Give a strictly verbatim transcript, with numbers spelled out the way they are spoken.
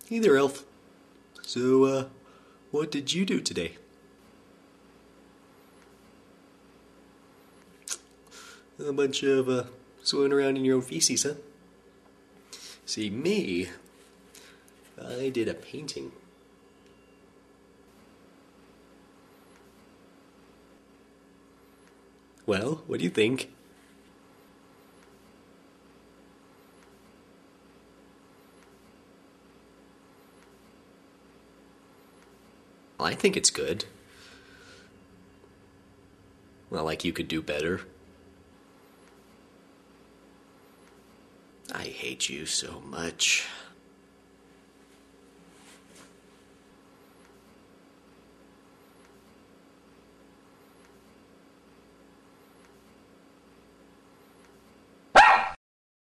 Hey there, Elf. So, uh, what did you do today? A bunch of, uh, swimming around in your own feces, huh? See, me, I did a painting. Well, what do you think? I think it's good. Well, like you could do better. I hate you so much.